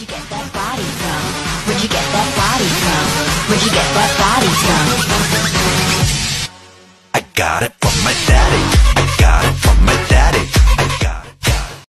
you get that body from? Where'd you get that body from? Where'd you get that body from? I got it from my daddy.